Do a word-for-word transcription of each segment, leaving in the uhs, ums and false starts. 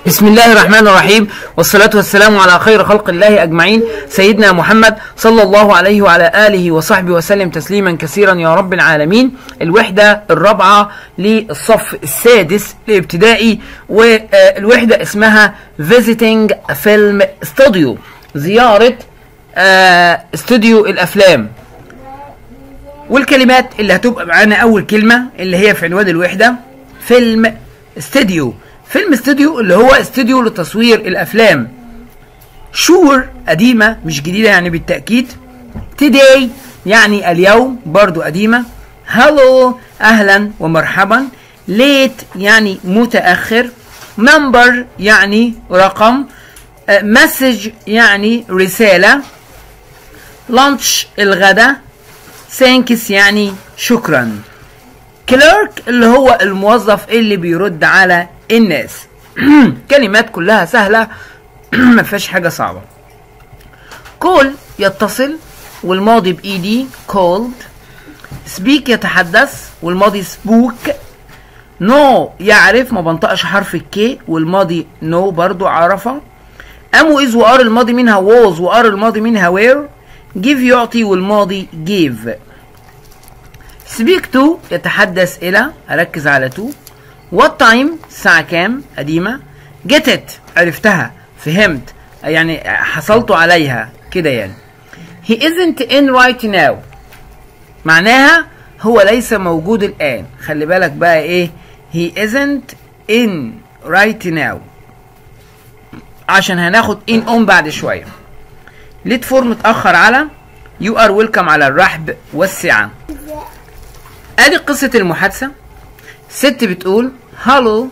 بسم الله الرحمن الرحيم، والصلاة والسلام على خير خلق الله أجمعين، سيدنا محمد صلى الله عليه وعلى آله وصحبه وسلم تسليما كثيرا يا رب العالمين. الوحدة الرابعة للصف السادس الابتدائي، والوحدة اسمها Visiting Film Studio، زيارة استوديو الأفلام. والكلمات اللي هتبقى معانا أول كلمة اللي هي في عنوان الوحدة فيلم استوديو. فيلم استوديو اللي هو استوديو لتصوير الافلام. شور قديمه مش جديده يعني بالتاكيد. today يعني اليوم برضو قديمه. hello اهلا ومرحبا. late يعني متاخر. number يعني رقم. message يعني رساله. lunch الغداء. thanks يعني شكرا. كليرك اللي هو الموظف اللي بيرد على الناس. كلمات كلها سهلة ما فيهاش حاجة صعبة. كول يتصل والماضي بإيدي called. سبيك يتحدث والماضي سبوك. نو يعرف ما بنطقش حرف الكي والماضي نو برضو عرفة. أم وإز وآر الماضي منها was وآر الماضي منها were. give يعطي والماضي gave. سبيك تو يتحدث إلى، أركز على تو. وات تايم الساعة كام قديمة. جيت ات عرفتها فهمت يعني حصلت عليها كده يعني. he isn't in right now معناها هو ليس موجود الآن. خلي بالك بقى إيه he isn't in right now عشان هناخد in on بعد شوية. ليت فور متأخر على. you are welcome على الرحب والسعة. ادي قصة المحادثة. ست بتقول هالو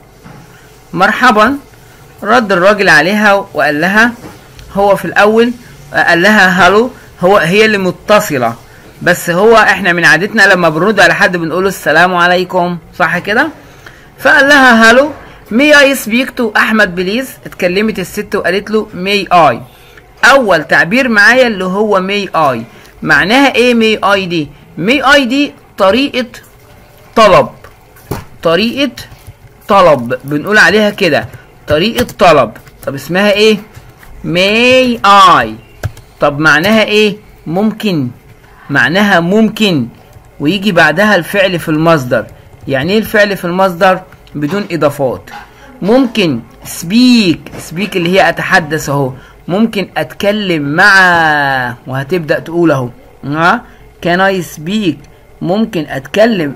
مرحبا. رد الراجل عليها وقال لها، هو في الاول قال لها هالو، هو هي اللي متصلة بس هو احنا من عادتنا لما بنرد على حد بنقوله السلام عليكم صح كده. فقال لها هالو مي اي سبيك تو احمد بليز. اتكلمت الست وقالت له مي اي. اول تعبير معايا اللي هو مي اي معناها ايه؟ مي اي دي مي اي دي طريقة طلب. طريقة طلب بنقول عليها كده طريقة طلب. طب اسمها ايه؟ may I. طب معناها ايه؟ ممكن. معناها ممكن ويجي بعدها الفعل في المصدر. يعني ايه الفعل في المصدر؟ بدون اضافات. ممكن speak. speak اللي هي اتحدث اهو. ممكن اتكلم مع، وهتبدأ تقول اهو can I speak. ممكن اتكلم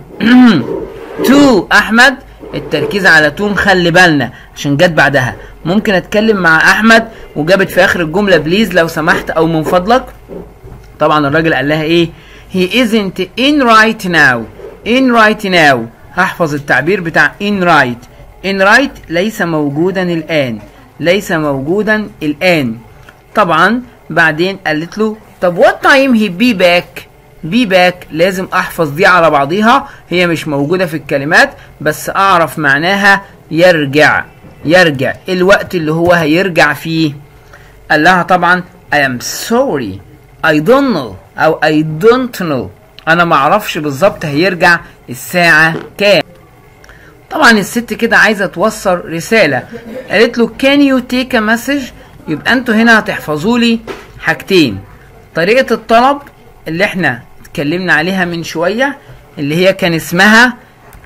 تو احمد. التركيز على تو مخلي بالنا عشان جت بعدها. ممكن اتكلم مع احمد وجابت في اخر الجمله بليز لو سمحت او من فضلك. طبعا الراجل قال لها ايه؟ he isn't in right now. in right now هحفظ التعبير بتاع in right. in right ليس موجودا الان. ليس موجودا الان. طبعا بعدين قالت له طب what time he be back. بي باك لازم احفظ دي على بعضيها. هي مش موجودة في الكلمات بس اعرف معناها يرجع. يرجع الوقت اللي هو هيرجع فيه. قال لها طبعا I am sorry I don't know او I don't know انا معرفش بالظبط هيرجع الساعة كام. طبعا الست كده عايزة توصل رسالة. قالت له can you take a message. يبقى انتوا هنا هتحفظوا لي حاجتين. طريقة الطلب اللي احنا اتكلمنا عليها من شوية اللي هي كان اسمها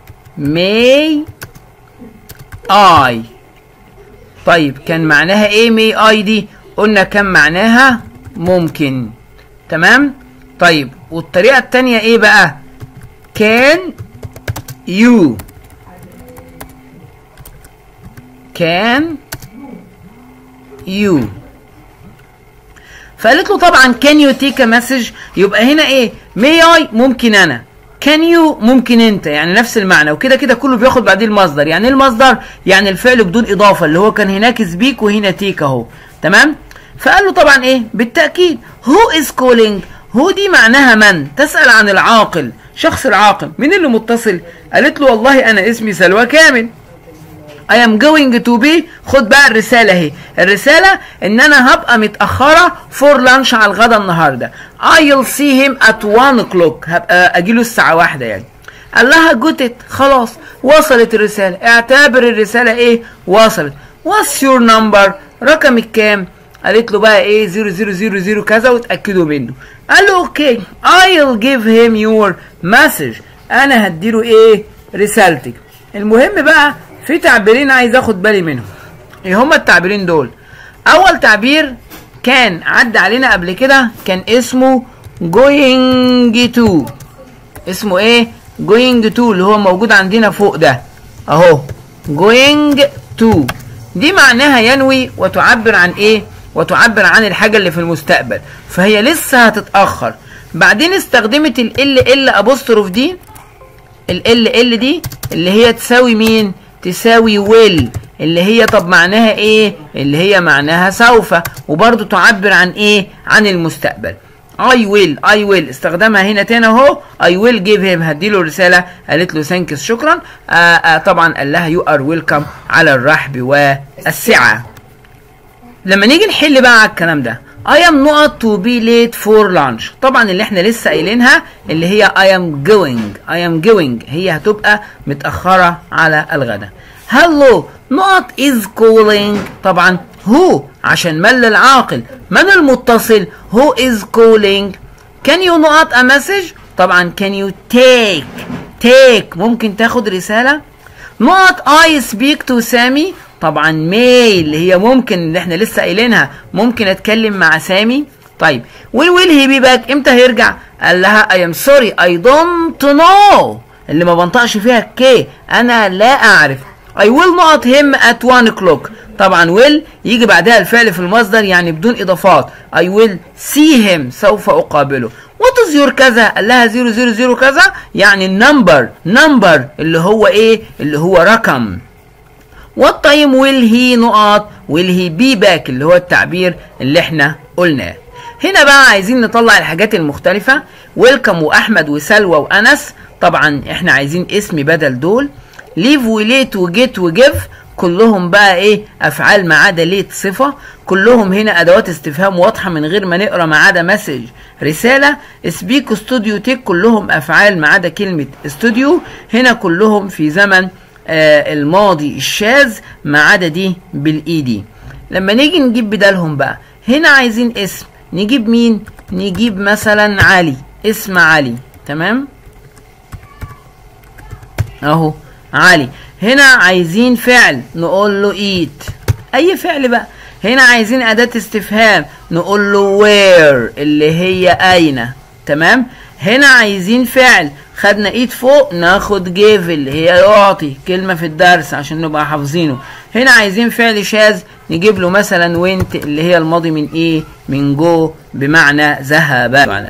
may I. طيب كان معناها ايه may I دي؟ قلنا كان معناها ممكن. تمام. طيب والطريقة التانية ايه بقى؟ can you. can you. فقالت له طبعا can you take a message. يبقى هنا ايه؟ may I ممكن انا. can you ممكن انت. يعني نفس المعنى وكده كده كله بياخد بعدين المصدر. يعني ايه المصدر؟ يعني الفعل بدون اضافه اللي هو كان هناك سبيك وهنا تيك اهو. تمام. فقال له طبعا ايه؟ بالتاكيد who is calling. who دي معناها من. تسأل عن العاقل. شخص العاقل. مين اللي متصل؟ قالت له والله انا اسمي سلوى كامل. I am going to be. خد بقى الرسالة اهي. الرسالة ان انا هبقى متأخرة for lunch على الغدا النهاردة. I'll see him at one o'clock. هبقى اجيله الساعة واحدة يعني. قال لها جوتت خلاص وصلت الرسالة. اعتبر الرسالة ايه؟ وصلت. what's your number؟ رقمك كام؟ قالت له بقى ايه زيرو زيرو زيرو زيرو كذا وتأكدوا منه. قال له اوكي I'll give him your message، انا هديله ايه رسالتك. المهم بقى في تعبيرين عايز اخد بالي منهم. ايه هما التعبيرين دول؟ اول تعبير كان عدى علينا قبل كده كان اسمه going to. اسمه ايه؟ going to اللي هو موجود عندنا فوق ده اهو going to، دي معناها ينوي وتعبر عن ايه؟ وتعبر عن الحاجة اللي في المستقبل، فهي لسه هتتأخر. بعدين استخدمت ال ال ال ابوستروف دي، ال ال ال دي اللي هي تساوي مين؟ تساوي will، اللي هي طب معناها ايه؟ اللي هي معناها سوف، وبرضو تعبر عن ايه؟ عن المستقبل. I will I will استخدمها هنا تاني اهو. I will give him، هديله رسالة. قالت له ثانكس شكرا. آآ آآ طبعا قال لها you are welcome على الرحب والسعة. لما نيجي نحل بقى على الكلام ده I am not to be late for lunch، طبعا اللي احنا لسه قايلينها اللي هي I am going I am going هي هتبقى متأخرة على الغداء. hello not is calling، طبعا هو عشان مل العاقل، من المتصل؟ who is calling. can you not a message، طبعا can you take take ممكن تاخد رسالة. not I speak to سامي، طبعا may اللي هي ممكن اللي احنا لسه قايلينها، ممكن اتكلم مع سامي. طيب when will he be back، امتى هيرجع؟ قال لها I am sorry I don't know، اللي ما بنطقش فيها الكي، انا لا اعرف. I will not him at one o'clock، طبعا will يجي بعدها الفعل في المصدر يعني بدون اضافات. I will see him سوف اقابله. what is your كذا؟ قال لها زيرو زيرو زيرو كذا يعني النمبر نمبر اللي هو ايه؟ اللي هو رقم. what time will he نقط will he be back اللي هو التعبير اللي احنا قلناه. هنا بقى عايزين نطلع الحاجات المختلفة. ويلكم واحمد وسلوى وانس، طبعا احنا عايزين اسم بدل دول. leave وليت وجيت وجيف كلهم بقى ايه؟ افعال ما عدا ليت صفة. كلهم هنا ادوات استفهام واضحة من غير ما نقرا ما عدا مسج رسالة. سبيك استوديو تيك كلهم افعال ما عدا كلمة استوديو. هنا كلهم في زمن آه الماضي الشاذ ما عدا دي بالايدي. لما نيجي نجيب بدالهم بقى هنا عايزين اسم، نجيب مين؟ نجيب مثلا علي، اسم علي. تمام اهو علي. هنا عايزين فعل نقول له ايت، اي فعل بقى. هنا عايزين اداة استفهام نقول له وير اللي هي اين. تمام. هنا عايزين فعل، خدنا ايت فوق ناخد جيف اللي هي يعطي، كلمة في الدرس عشان نبقى حافظينه. هنا عايزين فعل شاذ نجيب له مثلا وينت اللي هي الماضي من ايه؟ من جو بمعنى ذهب.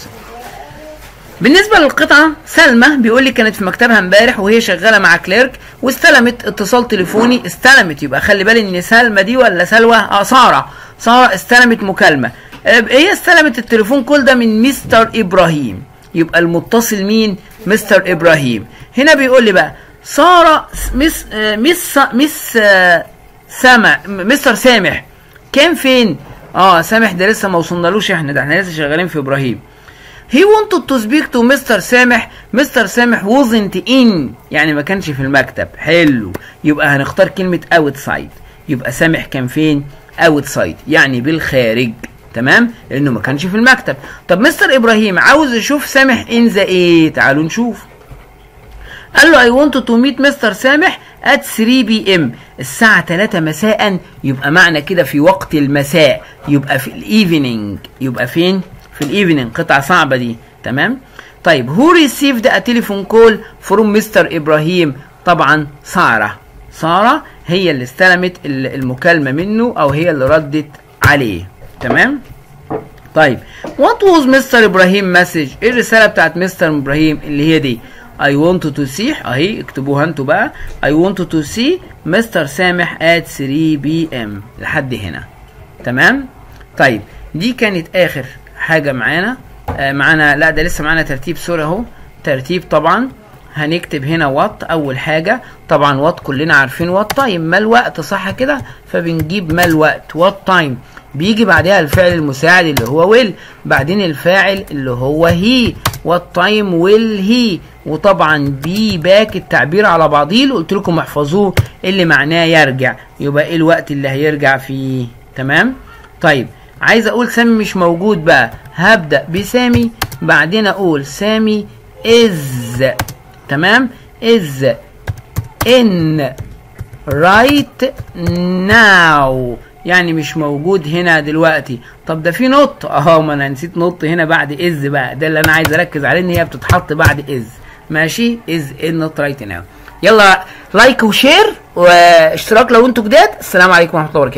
بالنسبة للقطعة سلمى بيقول لي كانت في مكتبها امبارح وهي شغالة مع كليرك واستلمت اتصال تليفوني. استلمت يبقى خلي بالي ان سلمى دي ولا سلوى؟ اه سارة. سارة استلمت مكالمة. هي استلمت التليفون كل ده من مستر ابراهيم، يبقى المتصل مين؟ مستر ابراهيم. هنا بيقول لي بقى سارة مس مس مس سامح مستر سامح كان فين؟ اه سامح ده لسه ما وصلنالوش، احنا ده احنا لسه شغالين في ابراهيم. he wanted to speak to مستر سامح. مستر سامح wasn't in يعني ما كانش في المكتب. حلو، يبقى هنختار كلمة outside، يبقى سامح كان فين؟ outside يعني بالخارج. تمام، لانه ما كانش في المكتب. طب مستر ابراهيم عاوز يشوف سامح ان ذا ايه؟ تعالوا نشوف. قال له I want to meet مستر سامح at three p m الساعة تلاتة مساء، يبقى معنى كده في وقت المساء، يبقى في الايفنينج. يبقى فين؟ في الايفنينج. قطعة صعبة دي. تمام. طيب who received a telephone call from مستر ابراهيم؟ طبعا سارة. سارة هي اللي استلمت المكالمة منه او هي اللي ردت عليه. تمام. طيب what was مستر ابراهيم مسج؟ ايه الرسالة بتاعت مستر ابراهيم اللي هي دي؟ I wanted to see، اهي اكتبوها انتوا بقى. I wanted to see مستر سامح at three p m لحد هنا. تمام. طيب دي كانت اخر حاجة معانا. آه معانا لا ده لسه معانا ترتيب سوري اهو. ترتيب طبعا هنكتب هنا وات اول حاجة. طبعا وات كلنا عارفين وات تايم، ما الوقت صح كده؟ فبنجيب ما الوقت وات تايم، بيجي بعدها الفعل المساعد اللي هو ويل، بعدين الفاعل اللي هو هي، what time will he، وطبعا be back التعبير على بعضيه اللي قلت لكم احفظوه اللي معناه يرجع، يبقى ايه الوقت اللي هيرجع فيه. تمام. طيب عايز اقول سامي مش موجود بقى، هبدأ بسامي بعدين اقول سامي is. تمام. is in right now، يعني مش موجود هنا دلوقتي. طب ده في نط، اه ما انا نسيت نط هنا بعد is بقى، ده اللي انا عايز اركز عليه ان هي بتتحط بعد is. ماشي. is in not right now. يلا لايك وشير واشتراك لو انتوا جداد. السلام عليكم ورحمة الله وبركاته.